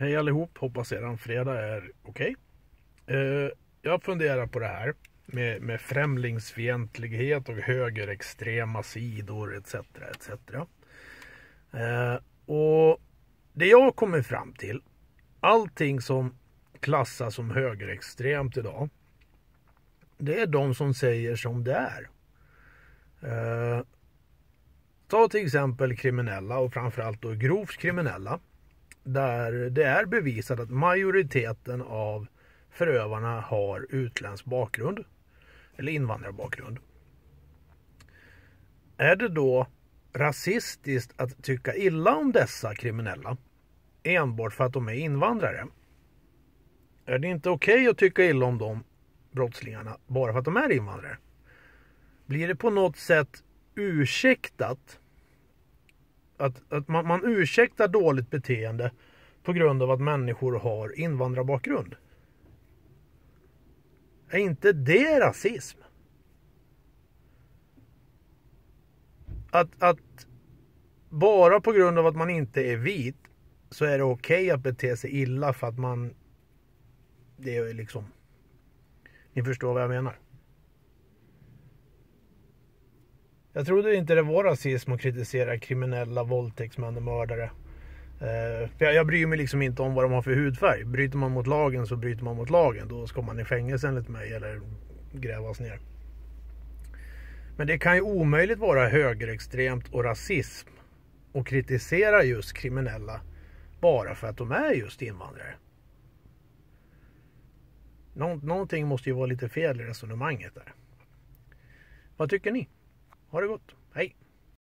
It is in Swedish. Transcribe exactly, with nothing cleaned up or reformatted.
Hej allihop, hoppas eran fredag är okej. Eh, jag funderar på det här med, med främlingsfientlighet och högerextrema sidor etc. etc. Eh, och det jag kommer fram till, allting som klassas som högerextremt idag, det är de som säger som det är. Eh, ta till exempel kriminella och framförallt då grovt kriminella. Där det är bevisat att majoriteten av förövarna har utländsk bakgrund eller invandrarbakgrund. Är det då rasistiskt att tycka illa om dessa kriminella enbart för att de är invandrare? Är det inte okej att tycka illa om de brottslingarna bara för att de är invandrare? Blir det på något sätt ursäktat Att, att man, man ursäktar dåligt beteende på grund av att människor har invandrarbakgrund? Är inte det rasism? Att, att bara på grund av att man inte är vit så är det okej att bete sig illa för att man... Det är liksom... Ni förstår vad jag menar. Jag trodde inte det var rasism att kritisera kriminella, våldtäktsmän och mördare. Eh, för jag, jag bryr mig liksom inte om vad de har för hudfärg. Bryter man mot lagen så bryter man mot lagen. Då ska man i fängelse enligt mig eller grävas ner. Men det kan ju omöjligt vara högerextremt och rasism och kritisera just kriminella bara för att de är just invandrare. Nå- någonting måste ju vara lite fel i resonemanget där. Vad tycker ni? Ha det gott. Hej!